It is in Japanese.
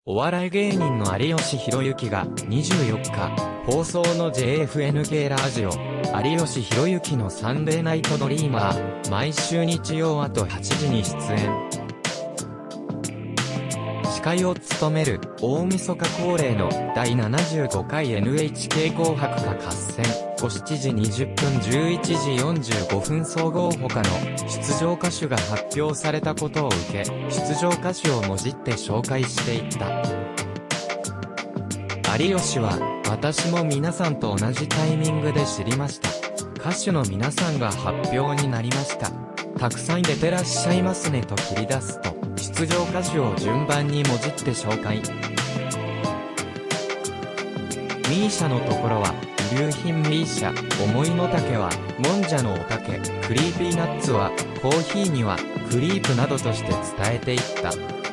お笑い芸人の有吉弘行が24日、放送の JFN 系ラジオ、有吉弘行のサンデーナイトドリーマー、毎週日曜あと8時に出演。司会を務める、大晦日恒例の第75回 NHK 紅白歌合戦、7時20分11時45分総合他の出場歌手が発表されたことを受け、出場歌手をもじって紹介していった。有吉は、私も皆さんと同じタイミングで知りました。歌手の皆さんが発表になりました。たくさん出てらっしゃいますねと切り出すと、出場歌手を順番にもじって紹介。ミーシャのところは、遺留品ミーシャ、思いの丈は、もんじゃのおたけ、クリーピーナッツは、コーヒーには、クリープなどとして伝えていった。